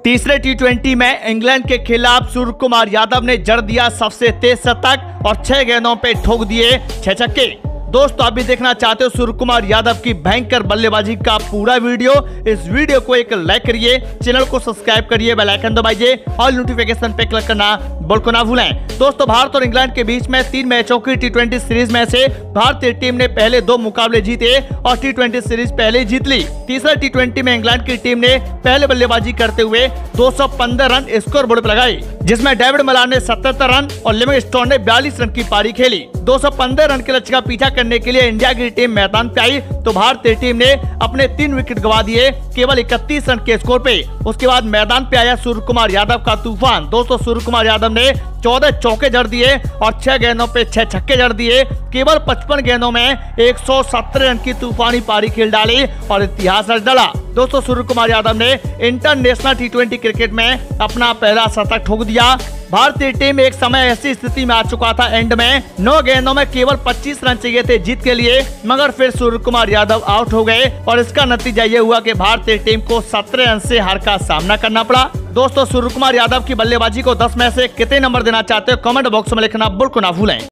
तीसरे टी20 में इंग्लैंड के खिलाफ सूर्य कुमार यादव ने जड़ दिया सबसे तेज शतक और 6 गेंदों पे ठोक दिए 6 छक्के। दोस्तों, आप भी देखना चाहते हो सूर्य कुमार यादव की भयंकर बल्लेबाजी का पूरा वीडियो? इस वीडियो को एक लाइक करिए, चैनल को सब्सक्राइब करिए, बेल आइकन दबाइए और नोटिफिकेशन पे क्लिक करना बिल्कुल ना भूलें। दोस्तों, भारत और इंग्लैंड के बीच में 3 मैचों की टी20 सीरीज में से भारतीय टीम ने पहले 2 मुकाबले जीते और टी20 सीरीज पहले जीत ली। तीसरा टी20 में इंग्लैंड की टीम ने पहले बल्लेबाजी करते हुए 215 रन स्कोर बोर्ड पर लगाई, जिसमें डेविड मलान ने 77 रन और लिविंगस्टोन ने 42 रन की पारी खेली। 215 रन के लक्ष्य का पीछा करने के लिए इंडिया की टीम मैदान पे आई तो भारतीय टीम ने अपने 3 विकेट गंवा दिए केवल 31 रन के स्कोर पे। उसके बाद मैदान पे आया सूर्य कुमार यादव का तूफान। दोस्तों, सूर्य कुमार यादव ने 14 चौके जड़ दिए और 6 गेंदों पे 6 छक्के जड़ दिए। केवल 55 गेंदों में 117 रन की तूफानी पारी खेल डाली और इतिहास रच डाला। दोस्तों, सूर्य कुमार यादव ने इंटरनेशनल टी20 क्रिकेट में अपना पहला शतक ठोक दिया। भारतीय टीम एक समय ऐसी स्थिति में आ चुका था, एंड में 9 गेंदों में केवल 25 रन चाहिए थे जीत के लिए, मगर फिर सूर्य कुमार यादव आउट हो गए और इसका नतीजा ये हुआ कि भारतीय टीम को 17 रन से हार का सामना करना पड़ा। दोस्तों, सूर्य कुमार यादव की बल्लेबाजी को 10 में से कितने नंबर देना चाहते हो कमेंट बॉक्स में लिखना बिल्कुल ना भूलें।